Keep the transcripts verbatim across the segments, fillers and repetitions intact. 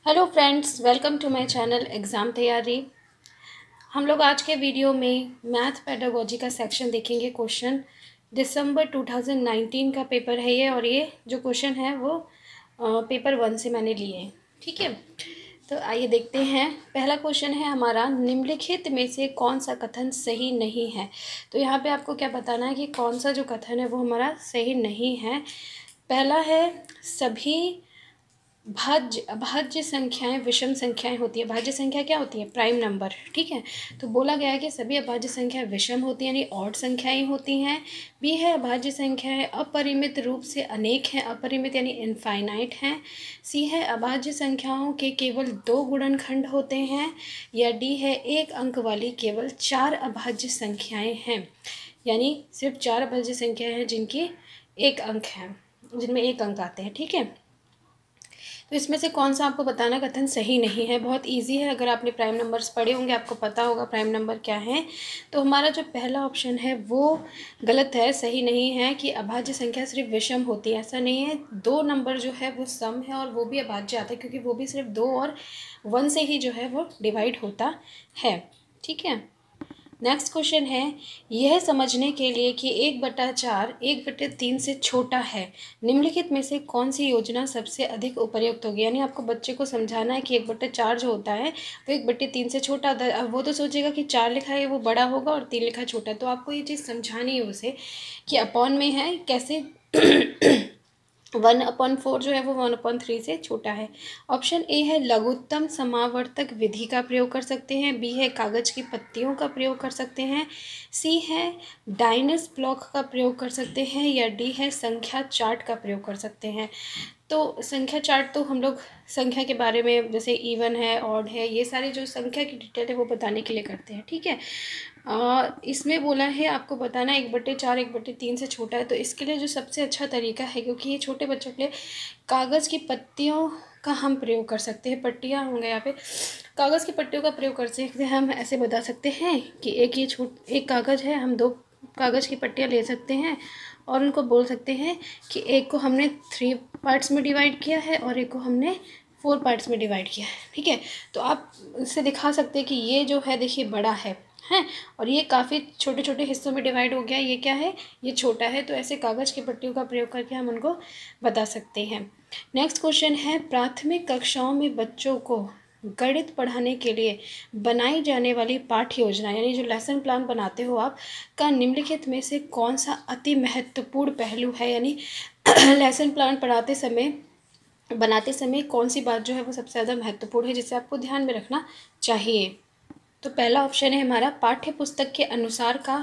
Hello friends, welcome to my channel exam तैयारी। हम लोग आज के वीडियो में मैथ पेडागोजी का सेक्शन देखेंगे। क्वेश्चन दिसंबर टू थाउजेंड नाइनटीन का पेपर है ये, और ये जो क्वेश्चन है वो आ, पेपर वन से मैंने लिए हैं। ठीक है, तो आइए देखते हैं। पहला क्वेश्चन है हमारा, निम्नलिखित में से कौन सा कथन सही नहीं है। तो यहाँ पे आपको क्या बताना है कि कौन सा जो कथन है वो हमारा सही नहीं है। पहला है, सभी भाज्य अभाज्य संख्याएं विषम संख्याएं होती है। भाज्य संख्या क्या होती है? Prime number. ठीक है, तो बोला गया है कि सभी अभाज्य संख्या विषम होती है, यानी ऑड संख्याएं होती हैं। बी है, अभाज्य संख्याएं अपरिमित रूप से अनेक हैं, अपरिमित यानी इनफाइनाइट हैं। सी है, अभाज्य संख्याओं के केवल दो गुणनखंड होते हैं। या डी है, एक अंक वाली केवल चार अभाज्य संख्याएं हैं, यानी सिर्फ चार अभाज्य संख्याएं हैं जिनकी एक अंक है, जिनमें एक अंक आते हैं। ठीक है, तो इसमें से कौन सा आपको बताना कथन सही नहीं है। बहुत इजी है, अगर आपने प्राइम नंबर्स पढ़े होंगे आपको पता होगा प्राइम नंबर क्या है। तो हमारा जो पहला ऑप्शन है वो गलत है, सही नहीं है कि अभाज्य संख्या सिर्फ विषम होती है। ऐसा नहीं है, दो नंबर जो है वो सम है और वो भी अभाज्य आता है, क्योंकि वो भी सिर्फ दो और वन से ही जो है वो डिवाइड होता है। ठीक है, नेक्स्ट क्वेश्चन है, यह समझने के लिए कि एक बटा चार एक बटे तीन से छोटा है, निम्नलिखित में से कौन सी योजना सबसे अधिक उपयुक्त होगी। यानी आपको बच्चे को समझाना है कि एक बटे चार जो होता है वो एक बटे तीन से छोटा होता है। अब वो तो सोचेगा कि चार लिखा है वो बड़ा होगा और तीन लिखा है छोटा, तो आपको ये चीज़ समझानी है उसे कि अपॉन में है कैसे वन अपॉन फोर जो है वो वन अपॉन थ्री से छोटा है। ऑप्शन ए है, लघुत्तम समावर्तक विधि का प्रयोग कर सकते हैं। बी है, कागज की पत्तियों का प्रयोग कर सकते हैं। सी है, डाइनस ब्लॉक का प्रयोग कर सकते हैं। या डी है, संख्या चार्ट का प्रयोग कर सकते हैं। तो संख्या चार्ट तो हम लोग संख्या के बारे में, जैसे इवन है, ऑड है, ये सारे जो संख्या की डिटेल है वो बताने के लिए करते हैं। ठीक है, आ, इसमें बोला है आपको बताना एक बटे चार एक बटे तीन से छोटा है, तो इसके लिए जो सबसे अच्छा तरीका है, क्योंकि ये छोटे बच्चों के लिए, कागज़ की पत्तियों का हम प्रयोग कर सकते हैं। पट्टियाँ होंगे यहाँ पे, कागज़ की पट्टियों का प्रयोग कर सकते हैं। हम ऐसे बता सकते हैं कि एक ये छोट एक कागज़ है, हम दो कागज़ की पट्टियाँ ले सकते हैं और उनको बोल सकते हैं कि एक को हमने थ्री पार्ट्स में डिवाइड किया है और एक को हमने फोर पार्ट्स में डिवाइड किया है। ठीक है, तो आप इससे दिखा सकते हैं कि ये जो है देखिए बड़ा है हैं और ये काफ़ी छोटे छोटे हिस्सों में डिवाइड हो गया, ये क्या है, ये छोटा है। तो ऐसे कागज़ की पट्टियों का प्रयोग करके हम उनको बता सकते हैं। नेक्स्ट क्वेश्चन है, प्राथमिक कक्षाओं में बच्चों को गणित पढ़ाने के लिए बनाई जाने वाली पाठ्य योजना, यानी जो लेसन प्लान बनाते हो आप, का निम्नलिखित में से कौन सा अति महत्वपूर्ण पहलू है। यानी लेसन प्लान पढ़ाते समय बनाते समय कौन सी बात जो है वो सबसे ज़्यादा महत्वपूर्ण है, जिसे आपको ध्यान में रखना चाहिए। तो पहला ऑप्शन है हमारा, पाठ्य पुस्तक के अनुसार का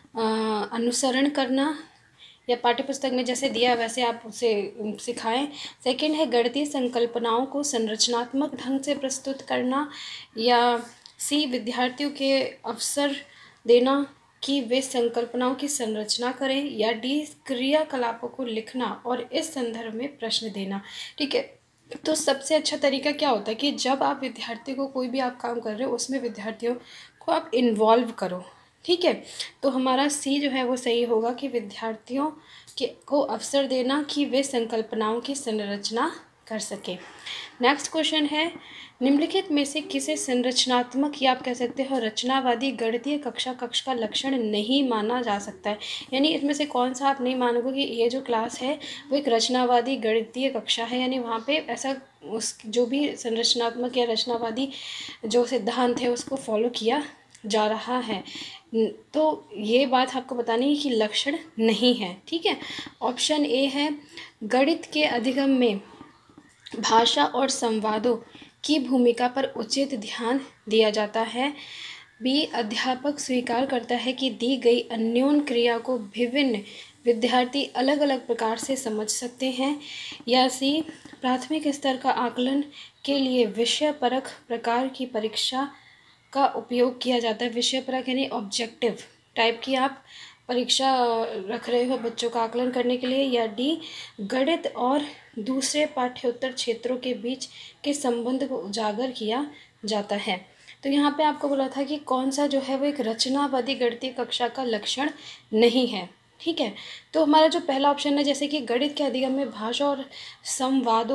अनुसरण करना, या पाठ्य पुस्तक में जैसे दिया वैसे आप उसे सिखाएं। सेकंड है, गणितीय संकल्पनाओं को संरचनात्मक ढंग से प्रस्तुत करना। या सी, विद्यार्थियों के अवसर देना कि वे संकल्पनाओं की संरचना करें। या डी, क्रियाकलापों को लिखना और इस संदर्भ में प्रश्न देना। ठीक है, तो सबसे अच्छा तरीका क्या होता है कि जब आप विद्यार्थी को कोई भी आप काम कर रहे हो उसमें विद्यार्थियों को आप इन्वॉल्व करो। ठीक है, तो हमारा सी जो है वो सही होगा कि विद्यार्थियों के को अवसर देना कि वे संकल्पनाओं की संरचना कर सकें। नेक्स्ट क्वेश्चन है, निम्नलिखित में से किसे संरचनात्मक या आप कह सकते हो रचनावादी गणितीय कक्षा कक्ष का लक्षण नहीं माना जा सकता है। यानी इसमें से कौन सा आप नहीं मानोगे कि ये जो क्लास है वो एक रचनावादी गणितीय कक्षा है, यानी वहाँ पे ऐसा उस जो भी संरचनात्मक या रचनावादी जो सिद्धांत है उसको फॉलो किया जा रहा है। तो ये बात आपको बतानी है कि लक्षण नहीं है। ठीक है, ऑप्शन ए है, गणित के अधिगम में भाषा और संवादों की भूमिका पर उचित ध्यान दिया जाता है। बी, अध्यापक स्वीकार करता है कि दी गई अन्योन क्रिया को विभिन्न विद्यार्थी अलग अलग प्रकार से समझ सकते हैं। या सी, प्राथमिक स्तर का आकलन के लिए विषय परक प्रकार की परीक्षा का उपयोग किया जाता है। विषय परक यानी ऑब्जेक्टिव टाइप की आप परीक्षा रख रहे हो बच्चों का आकलन करने के लिए। या डी, गणित और दूसरे पाठ्योत्तर क्षेत्रों के बीच के संबंध को उजागर किया जाता है। तो यहाँ पे आपको बोला था कि कौन सा जो है वो एक रचनावादी गणितीय कक्षा का लक्षण नहीं है। ठीक है, तो हमारा जो पहला ऑप्शन है, जैसे कि गणित के अधिगम में भाषा और संवादों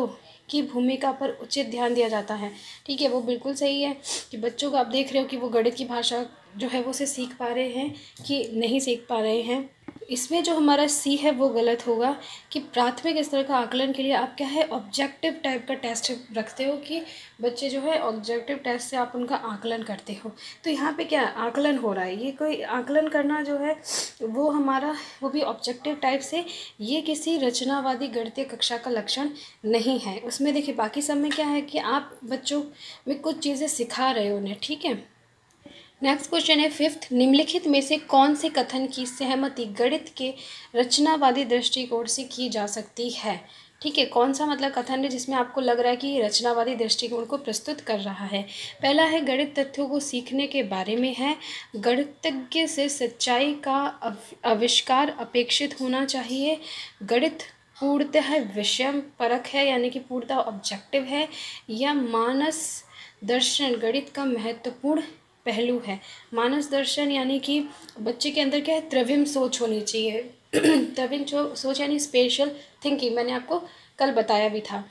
की भूमिका पर उचित ध्यान दिया जाता है। ठीक है, वो बिल्कुल सही है कि बच्चों को आप देख रहे हो कि वो गणित की भाषा जो है वो उसे सीख पा रहे हैं कि नहीं सीख पा रहे हैं। इसमें जो हमारा सी है वो गलत होगा कि प्राथमिक स्तर का आकलन के लिए आप क्या है ऑब्जेक्टिव टाइप का टेस्ट रखते हो कि बच्चे जो है ऑब्जेक्टिव टेस्ट से आप उनका आकलन करते हो। तो यहाँ पे क्या आकलन हो रहा है, ये कोई आकलन करना जो है वो हमारा वो भी ऑब्जेक्टिव टाइप से, ये किसी रचनावादी गणितीय कक्षा का लक्षण नहीं है। उसमें देखिए बाकी सब में क्या है कि आप बच्चों में कुछ चीज़ें सिखा रहे हो उन्हें। ठीक है, नेक्स्ट क्वेश्चन है फिफ्थ, निम्नलिखित में से कौन से कथन की सहमति गणित के रचनावादी दृष्टिकोण से की जा सकती है। ठीक है, कौन सा मतलब कथन है जिसमें आपको लग रहा है कि रचनावादी दृष्टिकोण को प्रस्तुत कर रहा है। पहला है गणित तथ्यों को सीखने के बारे में है, गणितज्ञ से सच्चाई का आविष्कार अपेक्षित होना चाहिए, गणित पूर्णतः विषय परक है यानी कि पूर्णतः ऑब्जेक्टिव है, या मानस दर्शन गणित का महत्वपूर्ण पहलू है। मानस दर्शन यानी कि बच्चे के अंदर क्या है त्रिविम सोच होनी चाहिए। त्रिविम सोच यानी स्पेशल थिंकिंग, मैंने आपको कल बताया भी था।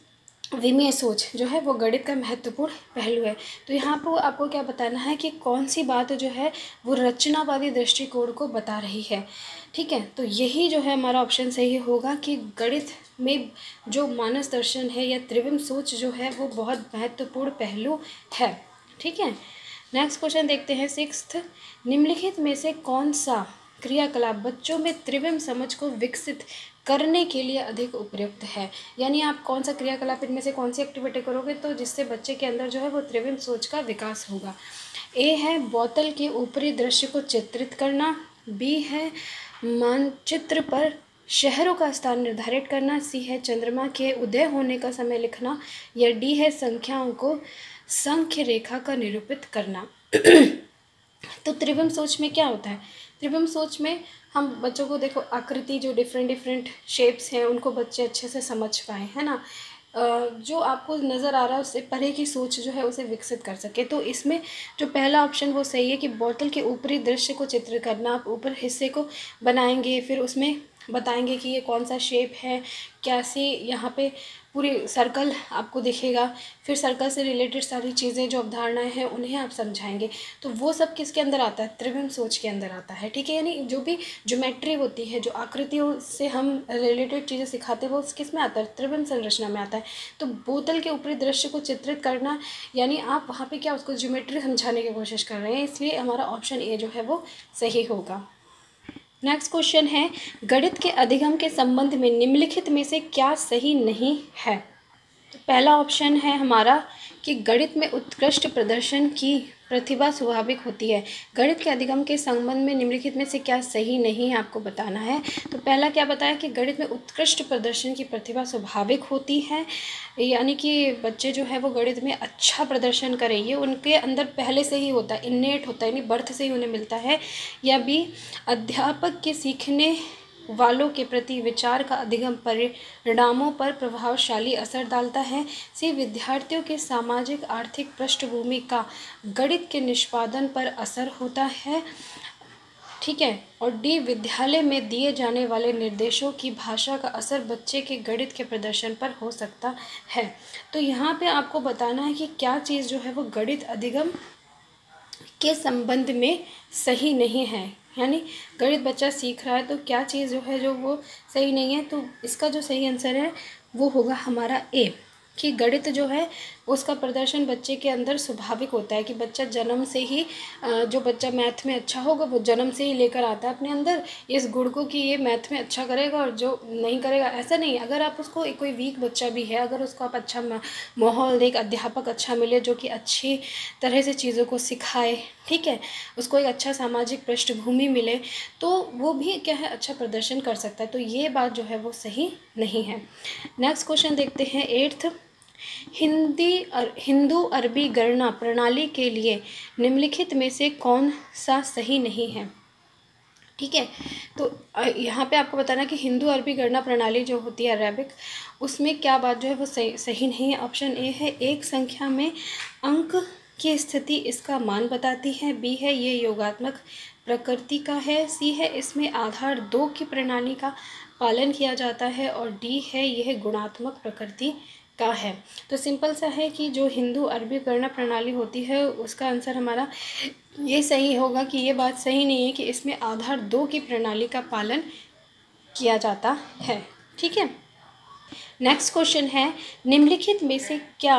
विमीय सोच जो है वो गणित का महत्वपूर्ण पहलू है। तो यहाँ पर आपको क्या बताना है कि कौन सी बात जो है वो रचनावादी दृष्टिकोण को बता रही है। ठीक है, तो यही जो है हमारा ऑप्शन सही होगा कि गणित में जो मानस दर्शन है या त्रिविम सोच जो है वो बहुत महत्वपूर्ण पहलू है। ठीक है, नेक्स्ट क्वेश्चन देखते हैं सिक्स्थ, निम्नलिखित में से कौन सा क्रियाकलाप बच्चों में त्रिविम समझ को विकसित करने के लिए अधिक उपयुक्त है। यानी आप कौन सा क्रियाकलाप इनमें से कौन सी एक्टिविटी करोगे तो जिससे बच्चे के अंदर जो है वो त्रिविम सोच का विकास होगा। ए है बोतल के ऊपरी दृश्य को चित्रित करना, बी है मानचित्र पर शहरों का स्थान निर्धारित करना, सी है चंद्रमा के उदय होने का समय लिखना, या डी है संख्याओं को संख्य रेखा का निरूपित करना। तो त्रिविम सोच में क्या होता है, त्रिविम सोच में हम बच्चों को देखो आकृति जो डिफरेंट डिफरेंट शेप्स हैं उनको बच्चे अच्छे से समझ पाए, है ना, जो आपको नज़र आ रहा है उससे परे की सोच जो है उसे विकसित कर सके। तो इसमें जो पहला ऑप्शन वो सही है कि बोतल के ऊपरी दृश्य को चित्र करना, आप ऊपर हिस्से को बनाएंगे फिर उसमें बताएंगे कि ये कौन सा शेप है, कैसे यहाँ पे पूरी सर्कल आपको दिखेगा, फिर सर्कल से रिलेटेड सारी चीज़ें जो अवधारणाएं हैं उन्हें आप समझाएंगे। तो वो सब किसके अंदर आता है, त्रिविम सोच के अंदर आता है। ठीक है, यानी जो भी ज्योमेट्री होती है, जो आकृतियों से हम रिलेटेड चीज़ें सिखाते हैं वो किस में आता है, त्रिविम संरचना में आता है। तो बोतल के ऊपरी दृश्य को चित्रित करना यानी आप वहाँ पर क्या उसको ज्योमेट्री समझाने की कोशिश कर रहे हैं, इसलिए हमारा ऑप्शन ए जो है वो सही होगा। नेक्स्ट क्वेश्चन है गणित के अधिगम के संबंध में निम्नलिखित में से क्या सही नहीं है। तो पहला ऑप्शन है हमारा कि गणित में उत्कृष्ट प्रदर्शन की प्रतिभा स्वाभाविक होती है। गणित के अधिगम के संबंध में निम्नलिखित में से क्या सही नहीं है आपको बताना है। तो पहला क्या बताया कि गणित में उत्कृष्ट प्रदर्शन की प्रतिभा स्वाभाविक होती है, यानी कि बच्चे जो है वो गणित में अच्छा प्रदर्शन करें ये उनके अंदर पहले से ही होता है, इन्नेट होता है, यानी बर्थ से ही उन्हें मिलता है। या बी अध्यापक के सीखने वालों के प्रति विचार का अधिगम परिणामों पर प्रभावशाली असर डालता है। सी विद्यार्थियों के सामाजिक आर्थिक पृष्ठभूमि का गणित के निष्पादन पर असर होता है। ठीक है, और डी विद्यालय में दिए जाने वाले निर्देशों की भाषा का असर बच्चे के गणित के प्रदर्शन पर हो सकता है। तो यहाँ पे आपको बताना है कि क्या चीज़ जो है वो गणित अधिगम के संबंध में सही नहीं है, यानी गणित बच्चा सीख रहा है तो क्या चीज़ जो है जो वो सही नहीं है। तो इसका जो सही आंसर है वो होगा हमारा ए, कि गणित जो है उसका प्रदर्शन बच्चे के अंदर स्वाभाविक होता है, कि बच्चा जन्म से ही जो बच्चा मैथ में अच्छा होगा वो जन्म से ही लेकर आता है अपने अंदर इस गुण को कि ये मैथ में अच्छा करेगा, और जो नहीं करेगा ऐसा नहीं। अगर आप उसको कोई वीक बच्चा भी है, अगर उसको आप अच्छा माहौल दे, एक अध्यापक अच्छा मिले जो कि अच्छी तरह से चीज़ों को सिखाए, ठीक है, उसको एक अच्छा सामाजिक पृष्ठभूमि मिले तो वो भी क्या है अच्छा प्रदर्शन कर सकता है। तो ये बात जो है वो सही नहीं है। नेक्स्ट क्वेश्चन देखते हैं एट्थ, हिंदी और हिंदू अरबी गणना प्रणाली के लिए निम्नलिखित में से कौन सा सही नहीं है। ठीक है, तो यहाँ पे आपको बताना कि हिंदू अरबी गणना प्रणाली जो होती है अरेबिक, उसमें क्या बात जो है वो सही सही नहीं है। ऑप्शन ए है एक संख्या में अंक की स्थिति इसका मान बताती है, बी है ये योगात्मक प्रकृति का है, सी है इसमें आधार दो की प्रणाली का पालन किया जाता है, और डी है यह गुणात्मक प्रकृति का है। तो सिंपल सा है कि जो हिंदू अरबी गणना प्रणाली होती है उसका आंसर हमारा ये सही होगा कि ये बात सही नहीं है कि इसमें आधार दो की प्रणाली का पालन किया जाता है। ठीक है, नेक्स्ट क्वेश्चन है, निम्नलिखित में से क्या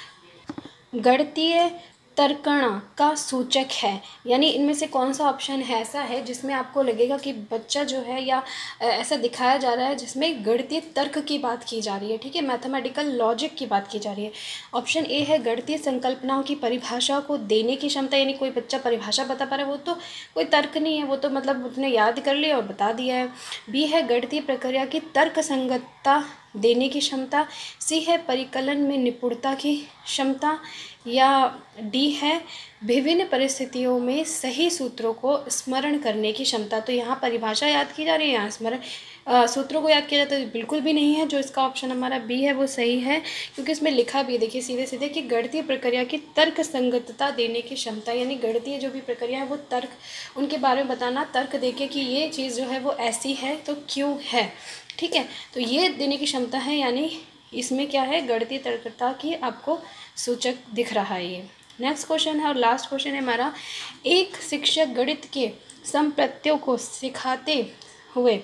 गणितीय तर्कणा का सूचक है? यानी इनमें से कौन सा ऑप्शन है ऐसा है जिसमें आपको लगेगा कि बच्चा जो है या ऐसा दिखाया जा रहा है जिसमें गणितीय तर्क की बात की जा रही है। ठीक है, मैथमेटिकल लॉजिक की बात की जा रही है। ऑप्शन ए है गणितीय संकल्पनाओं की परिभाषा को देने की क्षमता, यानी कोई बच्चा परिभाषा बता पा रहा है, वो तो कोई तर्क नहीं है, वो तो मतलब उसने याद कर लिया और बता दिया है। बी है गणितीय प्रक्रिया की तर्क संगतता देने की क्षमता। सी है परिकलन में निपुणता की क्षमता। या डी है विभिन्न परिस्थितियों में सही सूत्रों को स्मरण करने की क्षमता। तो यहाँ परिभाषा याद की जा रही है, यहाँ स्मरण सूत्रों को याद किया जाता है, बिल्कुल भी नहीं है। जो इसका ऑप्शन हमारा बी है वो सही है, क्योंकि इसमें लिखा भी देखिए सीधे सीधे कि गणितीय प्रक्रिया की तर्क संगतता देने की क्षमता, यानी गणितीय जो भी प्रक्रिया है वो तर्क उनके बारे में बताना, तर्क देके कि ये चीज़ जो है वो ऐसी है तो क्यों है। ठीक है, तो ये देने की क्षमता है, यानी इसमें क्या है गणितीय तर्कता की आपको सूचक दिख रहा है ये। नेक्स्ट क्वेश्चन है और लास्ट क्वेश्चन है हमारा, एक शिक्षक गणित के संप्रत्ययों को सिखाते हुए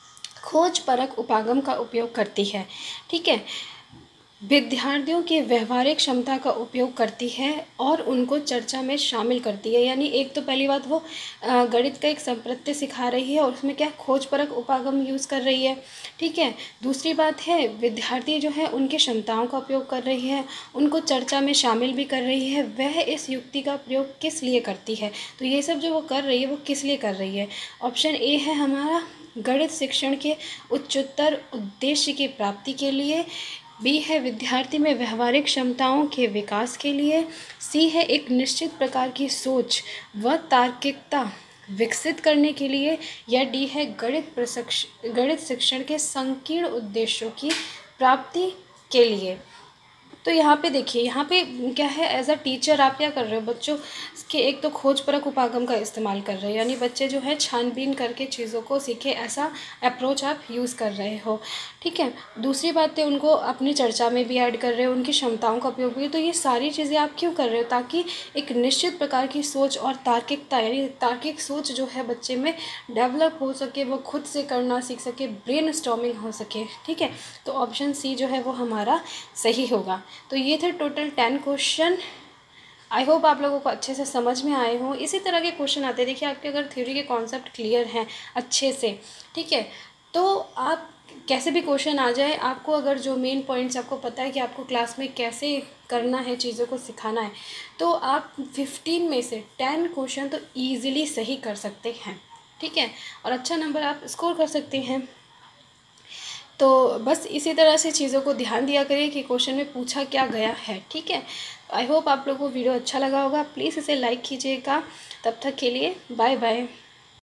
खोज परक उपागम का उपयोग करती है। ठीक है, विद्यार्थियों के व्यवहारिक क्षमता का उपयोग करती है और उनको चर्चा में शामिल करती है। यानी एक तो पहली बात वो गणित का एक संप्रत्यय सिखा रही है और उसमें क्या खोज परक उपागम यूज़ कर रही है। ठीक है, दूसरी बात है विद्यार्थी जो है उनकी क्षमताओं का उपयोग कर रही है, उनको चर्चा में शामिल भी कर रही है। वह इस युक्ति का प्रयोग किस लिए करती है? तो ये सब जो वो कर रही है वो किस लिए कर रही है? ऑप्शन ए है हमारा गणित शिक्षण के उच्चतर उद्देश्य की प्राप्ति के लिए। बी है विद्यार्थी में व्यवहारिक क्षमताओं के विकास के लिए। सी है एक निश्चित प्रकार की सोच व तार्किकता विकसित करने के लिए। या डी है गणित प्रशिक्षण गणित शिक्षण के संकीर्ण उद्देश्यों की प्राप्ति के लिए। तो यहाँ पे देखिए, यहाँ पे क्या है, एज अ टीचर आप क्या कर रहे हो, बच्चों के एक तो खोज परक उपागम का इस्तेमाल कर रहे हो, यानी बच्चे जो है छानबीन करके चीज़ों को सीखे, ऐसा अप्रोच आप यूज़ कर रहे हो। ठीक है, दूसरी बात है उनको अपनी चर्चा में भी ऐड कर रहे हो, उनकी क्षमताओं का उपयोग भी। तो ये सारी चीज़ें आप क्यों कर रहे हो? ताकि एक निश्चित प्रकार की सोच और तार्किकता, यानी तार्किक सोच जो है बच्चे में डेवलप हो सके, वो खुद से करना सीख सके, ब्रेन स्टॉर्मिंग हो सके। ठीक है, तो ऑप्शन सी जो है वो हमारा सही होगा। तो ये थे total ten question. I hope आप लोगों को अच्छे से समझ में आए हों। इसी तरह के क्वेश्चन आते हैं, देखिए आपके अगर थ्योरी के कॉन्सेप्ट क्लियर हैं अच्छे से, ठीक है, तो आप कैसे भी क्वेश्चन आ जाए, आपको अगर जो मेन पॉइंट्स आपको पता है कि आपको क्लास में कैसे करना है, चीज़ों को सिखाना है, तो आप फिफ्टीन में से टेन क्वेश्चन तो ईजिली सही कर सकते हैं। ठीक है, और अच्छा नंबर आप स्कोर कर सकते हैं। तो बस इसी तरह से चीज़ों को ध्यान दिया करिए कि क्वेश्चन में पूछा क्या गया है। ठीक है, आई होप आप लोगों को वीडियो अच्छा लगा होगा। प्लीज़ इसे लाइक कीजिएगा। तब तक के लिए बाय बाय।